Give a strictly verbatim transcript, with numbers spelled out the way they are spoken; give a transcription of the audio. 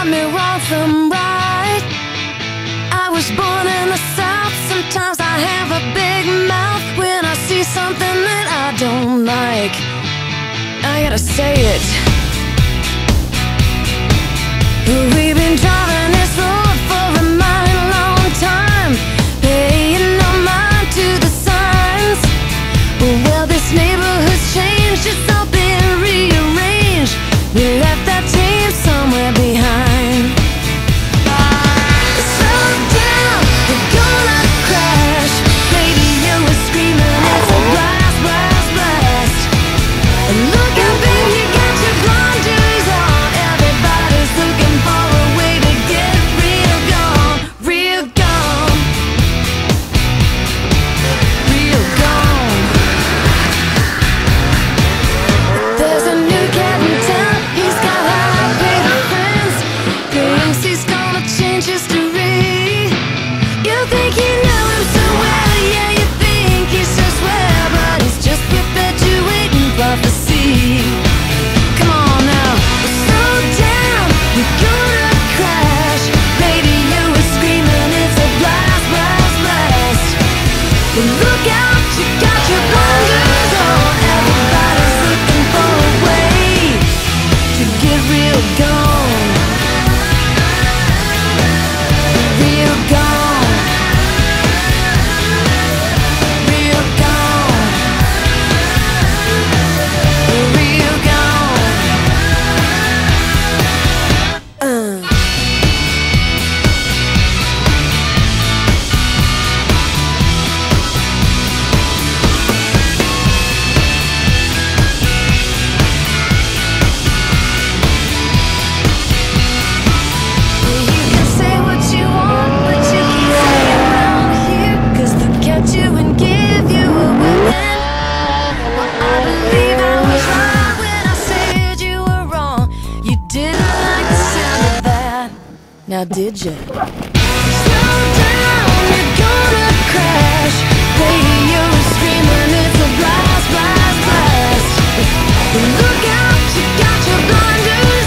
me wrong from right. I was born in the South. Sometimes I have a big mouth when I see something that I don't like. I gotta say it. We've been driving this road for a mighty long time, paying no mind to the signs. Well, this neighborhood's changed, it's all been rearranged. We left that team somewhere behind. Slow down, we're gonna crash. Radio is screaming, it's a blast, blast, blast. And look out, baby, you got your blinders on. Everybody's looking for a way to get real gone, real gone, real gone. There's a new cat in town. He's got high-paid friends. Thinks he's gonna change history. You think you know him so well, yeah, you think he's so swell, but he's just perpetuating prophecy. Come on now, slow down, we're gonna crash. Radio is screaming, it's a blast, blast, blast. But look out, you got your blinders on. Everybody's looking for a way to get real gone, real gone, real gone, real gone. Uh. You can say what you want, but you can't say it around here, 'cause they'll catch you and give you a whipping. Well, I believe I was right when I said you were wrong. You didn't like the sound of that, now did you? Slow down, you're gonna crash. Radio is screaming, it's a blast, blast, blast. Look out, you got your blinders